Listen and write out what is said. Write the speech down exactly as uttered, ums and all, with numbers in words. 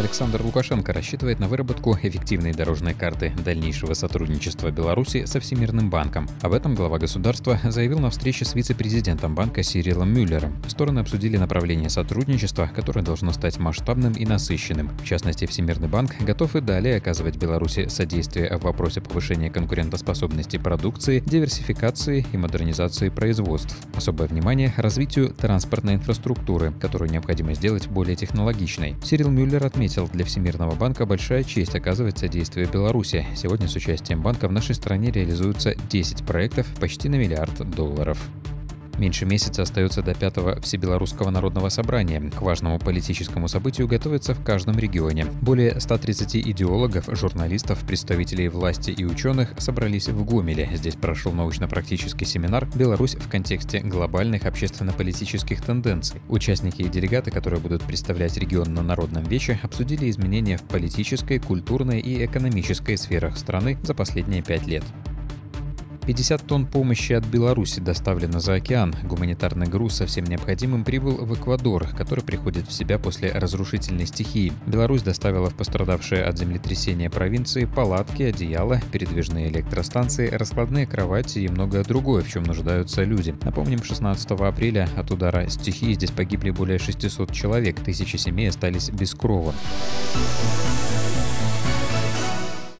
Александр Лукашенко рассчитывает на выработку эффективной дорожной карты дальнейшего сотрудничества Беларуси со Всемирным банком. Об этом глава государства заявил на встрече с вице-президентом банка Сирилом Мюллером. Стороны обсудили направление сотрудничества, которое должно стать масштабным и насыщенным. В частности, Всемирный банк готов и далее оказывать Беларуси содействие в вопросе повышения конкурентоспособности продукции, диверсификации и модернизации производств. Особое внимание развитию транспортной инфраструктуры, которую необходимо сделать более технологичной. Сирил Мюллер отметил, для Всемирного банка большая честь оказывать содействие Беларуси. Сегодня с участием банка в нашей стране реализуются десять проектов почти на миллиард долларов. Меньше месяца остается до пятого Всебелорусского народного собрания. К важному политическому событию готовятся в каждом регионе. Более ста тридцати идеологов, журналистов, представителей власти и ученых собрались в Гомеле. Здесь прошел научно-практический семинар «Беларусь в контексте глобальных общественно-политических тенденций». Участники и делегаты, которые будут представлять регион на Народном вече, обсудили изменения в политической, культурной и экономической сферах страны за последние пять лет. пятьдесят тонн помощи от Беларуси доставлено за океан. Гуманитарный груз со всем необходимым прибыл в Эквадор, который приходит в себя после разрушительной стихии. Беларусь доставила в пострадавшие от землетрясения провинции палатки, одеяла, передвижные электростанции, раскладные кровати и многое другое, в чем нуждаются люди. Напомним, шестнадцатого апреля от удара стихии здесь погибли более шестисот человек, тысячи семей остались без крова.